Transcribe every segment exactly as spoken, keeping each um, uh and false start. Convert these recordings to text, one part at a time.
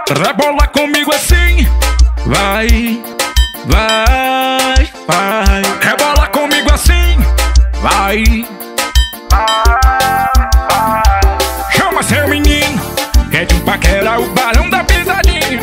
Rebola comigo assim, vai, vai, vai. Rebola comigo assim, vai, vai, vai. Chama seu menino, Edinho Pakera, o Barão da Pisadinha.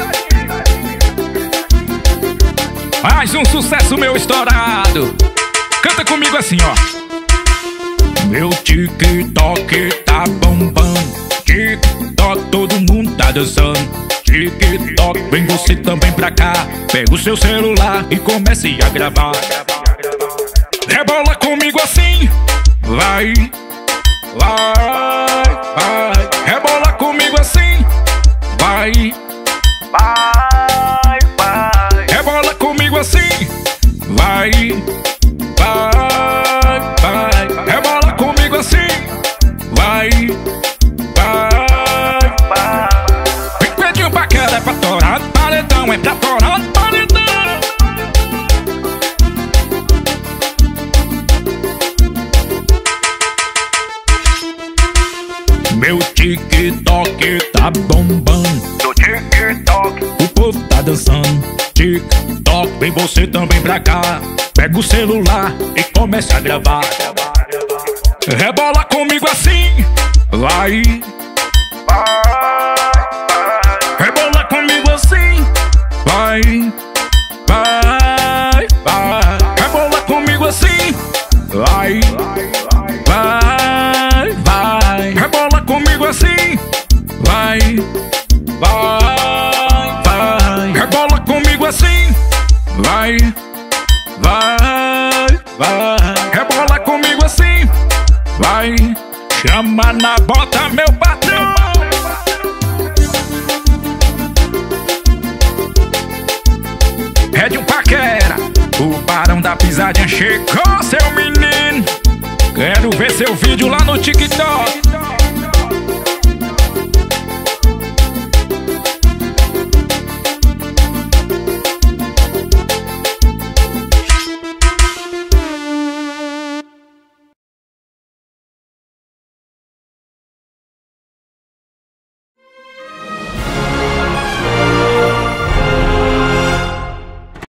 Mais um sucesso meu estourado. Canta comigo assim, ó. Meu Tik Tok tá bombando, Tik Tok todo mundo tá dançando. Tik Tok, vem você também pra cá. Pega o seu celular e comece a gravar. Rebola comigo assim, vai, vai, vai. Rebola comigo assim, vai, vai, vai. Rebola comigo assim, vai, vai, vai. Rebola comigo assim, vai, vai, vai. Edinho Pakera é pra torar no paredão, é pra torar no paredão. Meu Tik Tok tá bombando, do Tik Tok o povo tá dançando. Tik Tok, vem você também pra cá. Pega o celular e comece a gravar. Rebola comigo assim, vai, vai. Rebola comigo assim, vai, vai, vai. Rebola comigo assim, vai, vai, vai. Rebola comigo assim, vai, vai, vai. Rebola comigo assim, vai, vai, vai. Rebola comigo assim, vai. Chama na bota, meu patrão. Edinho Pakera, o Barão da Pisadinha chegou, seu menino. Quero ver seu vídeo lá no TikTok.